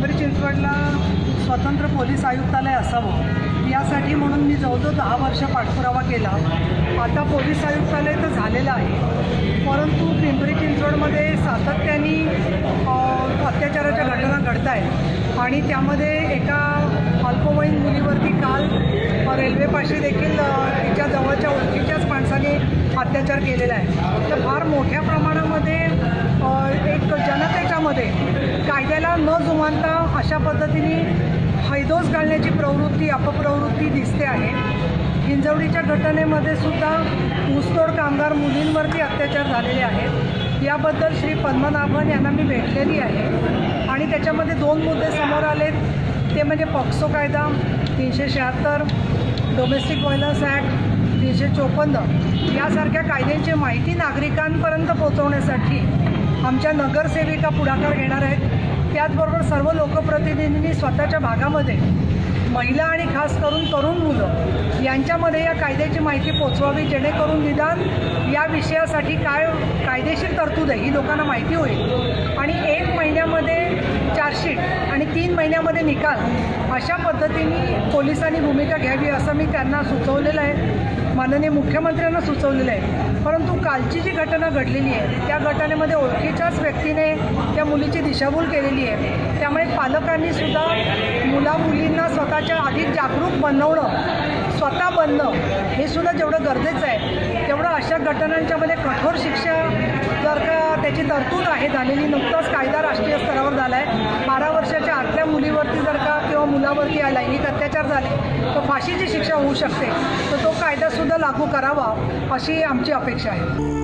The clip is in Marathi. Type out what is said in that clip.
पिंपरी चिंचवडला स्वतंत्र पोलीस आयुक्तालय असावं यासाठी म्हणून मी जवळजवळ 10 वर्ष पाठपुरावा केला। आता पोलीस आयुक्तालय तर झालेलं आहे, परंतु पिंपरी चिंचवडमध्ये सातत्याने अत्याचाराच्या घटना घडत आहेत आणि त्यामध्ये एका अल्पवयीन मुलीवरती काल रेल्वेपाशी देखील तिच्या जवळच्या ओळखीच्याच माणसाने अत्याचार केलेला आहे। तर फार मोठ्या प्रमाणामध्ये एक जनतेच्यामध्ये कायद्याला न जुमानता अशा पद्धतीने हैदोस घालण्याची प्रवृत्ती अपप्रवृत्ती दिसते आहे। हिंजवडीच्या घटनेमध्ये सुद्धा ऊसतोड कामगार मुलींवरती अत्याचार झालेले आहेत। याबद्दल श्री पद्मनाभन यांना मी भेटलेली आहे आणि त्याच्यामध्ये 2 मुद्दे समोर आलेत, ते म्हणजे पॉक्सो कायदा 376, डोमेस्टिक व्हायलन्स ॲक्ट 354 यासारख्या कायद्यांची माहिती नागरिकांपर्यंत पोहोचवण्यासाठी आमच्या नगरसेविका पुढाकार घेणार आहेत। त्याचबरोबर सर्व लोकप्रतिनिधींनी स्वतःच्या भागामध्ये महिला आणि खास करून तरुण मुलं यांच्यामध्ये या कायद्याची माहिती पोचवावी, जेणेकरून निदान या विषयासाठी काय कायदेशीर तरतूद आहे ही लोकांना माहिती होईल आणि 1 महिन्यामध्ये चार्जशीट आणि 3 महिन्यामध्ये निकाल अशा पद्धतीने पोलिसांनी भूमिका घ्यावी असं मी त्यांना सुचवलेलं आहे, माननीय मुख्यमंत्र्यांना सुचवलेलं आहे। परंतु कालची जी घटना घडलेली आहे त्या घटनेमध्ये ओळखीच्याच व्यक्तीने त्या मुलीची दिशाभूल केलेली आहे। त्यामुळे पालकांनी सुद्धा मुलींना स्वतःच्या अधिक जागरूक बनवणं, स्वतः बनणं हे सुद्धा जेवढं गरजेचं आहे तेवढं अशा घटनांच्यामध्ये कठोर शिक्षा जर का त्याची तरतूद आहे झालेली, नुकताच कायदा राष्ट्रीय स्तरावर झाला आहे। 12 वर्षाच्या आतल्या मुलीवरती जर का किंवा मुलावरती लैंगिक अत्याचार झाले तर फाशीची शिक्षा होऊ शकते, तर तो कायदासुद्धा लागू करावा अशी आमची अपेक्षा आहे।